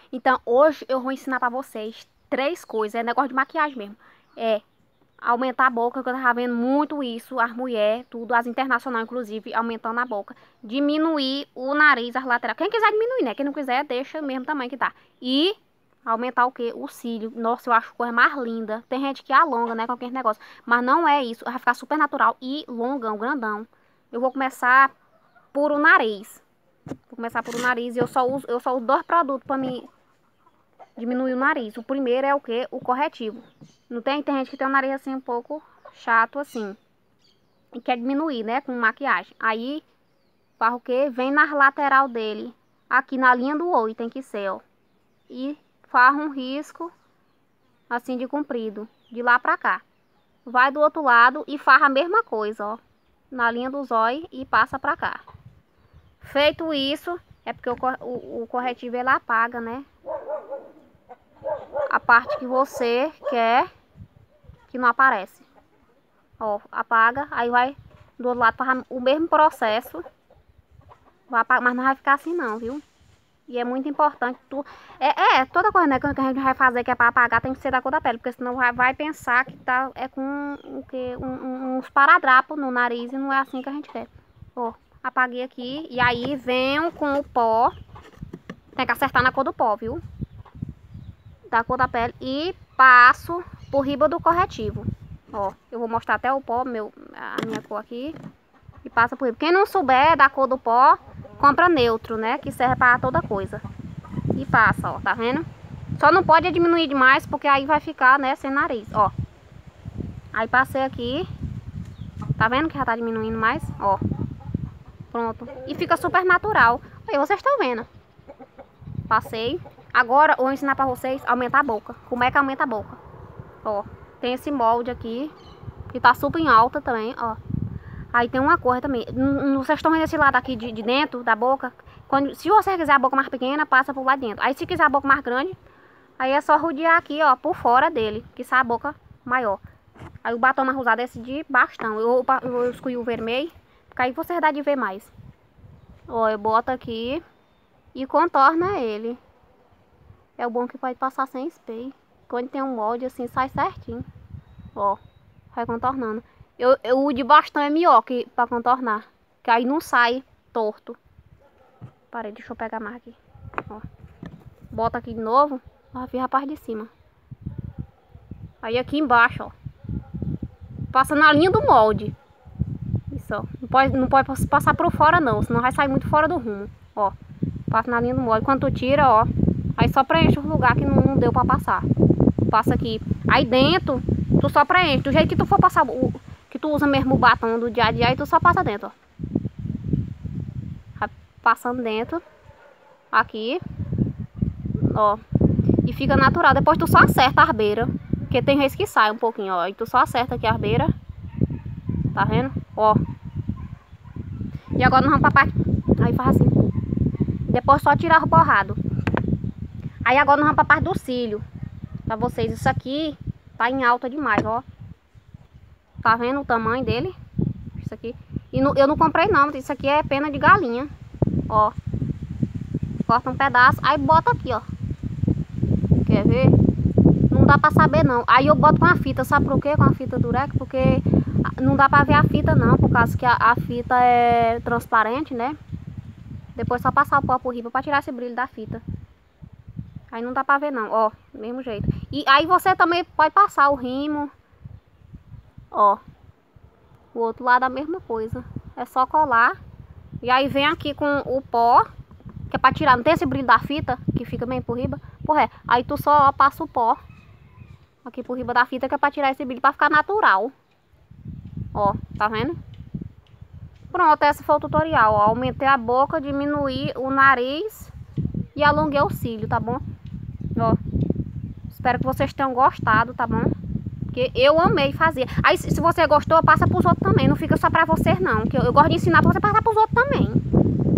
Então, hoje eu vou ensinar pra vocês 3 coisas. É negócio de maquiagem mesmo. É aumentar a boca, que eu tava vendo muito isso. As mulheres, tudo, as internacionais, inclusive, aumentando a boca. Diminuir o nariz, as laterais. Quem quiser diminuir, né? Quem não quiser, deixa o mesmo tamanho que tá. E aumentar o quê? O cílio. Nossa, eu acho a coisa mais linda. Tem gente que alonga, né, com aquele negócio. Mas não é isso. Vai ficar super natural e longão, grandão. Eu vou começar por o nariz. Vou começar por o nariz e eu só uso 2 produtos pra me diminuir o nariz. O primeiro é o quê? O corretivo. Não tem? Tem gente que tem o nariz assim um pouco chato assim. E quer diminuir, né? Com maquiagem. Aí, faz o quê? Vem na lateral dele. Aqui na linha do olho tem que ser, ó. E faz um risco assim de comprido. De lá pra cá. Vai do outro lado e faz a mesma coisa, ó. Na linha dos olhos e passa pra cá. Feito isso, é porque o corretivo ele apaga, né? A parte que você quer que não aparece. Ó, apaga, aí vai do outro lado para o mesmo processo. Vai apagar, mas não vai ficar assim não, viu? E é muito importante toda coisa, né, que a gente vai fazer que é para apagar tem que ser da cor da pele, porque senão vai pensar que tá com o que uns paradrapos no nariz e não é assim que a gente quer. Ó, apaguei aqui e aí venho com o pó. Tem que acertar na cor do pó, viu? Da cor da pele e passo por riba do corretivo. Ó, eu vou mostrar até o pó, a minha cor aqui. E passa por riba. Quem não souber da cor do pó, compra neutro, né? Que serve para toda coisa. E passa, ó, tá vendo? Só não pode diminuir demais, porque aí vai ficar, né, sem nariz, ó. Aí passei aqui. Tá vendo que já tá diminuindo mais? Ó. Pronto. E fica super natural. Aí vocês estão vendo. Passei. Agora eu vou ensinar pra vocês a aumentar a boca. Como é que aumenta a boca? Ó, tem esse molde aqui, que tá super em alta também, ó. Aí tem uma cor também. Vocês estão vendo esse lado aqui de dentro da boca? Se você quiser a boca mais pequena, passa por lá dentro. Aí se quiser a boca mais grande, aí é só rodear aqui, ó, por fora dele, que sai a boca maior. Aí o batom mais usado é esse de bastão. Eu escolhi o vermelho, porque aí vocês dá de ver mais. Ó, eu boto aqui e contorna ele. É o bom que pode passar sem spray. Quando tem um molde assim, sai certinho. Ó, vai contornando. O de bastão é melhor que pra contornar. Que aí não sai torto. Parei, deixa eu pegar mais aqui. Ó. Bota aqui de novo. Ó, fica a parte de cima. Aí aqui embaixo, ó. Passa na linha do molde. Isso, ó. Não pode passar por fora não, senão vai sair muito fora do rumo. Ó. Passa na linha do molde. Quando tu tira, ó. Aí só preenche o lugar que não deu pra passar. Passa aqui. Aí dentro, tu só preenche. Do jeito que tu for passar, que tu usa mesmo o batom do dia a dia, aí tu só passa dentro, ó. Vai passando dentro. Aqui. Ó. E fica natural. Depois tu só acerta a arbeira. Porque tem vezes que sai um pouquinho, ó. E tu só acerta aqui a arbeira. Tá vendo? Ó. E agora nós vamos pra parte. Aí faz assim. Depois só tirar o borrado. Aí agora nós vamos pra parte do cílio. Pra vocês, isso aqui tá em alta demais, ó. Tá vendo o tamanho dele? Isso aqui. E eu não comprei não, isso aqui é pena de galinha. Ó. Corta um pedaço, aí bota aqui, ó. Quer ver? Não dá pra saber não. Aí eu boto com a fita, sabe por quê? Com a fita durex, porque não dá pra ver a fita não, por causa que a fita é transparente, né? Depois só passar o pó por riba pra tirar esse brilho da fita. Aí não dá pra ver não, ó, do mesmo jeito. E aí você também pode passar o rimo. Ó. O outro lado a mesma coisa. É só colar. E aí vem aqui com o pó, que é pra tirar, não tem esse brilho da fita, que fica bem por riba. Porra, aí tu só passa o pó aqui por riba da fita, que é pra tirar esse brilho, pra ficar natural. Ó, tá vendo? Pronto, esse foi o tutorial, ó. Aumentei a boca, diminuí o nariz e alonguei o cílio, tá bom? Ó, espero que vocês tenham gostado, tá bom? Porque eu amei fazer. Aí se você gostou, passa pros outros também. Não fica só pra vocês não, que eu gosto de ensinar pra você passar pros outros também.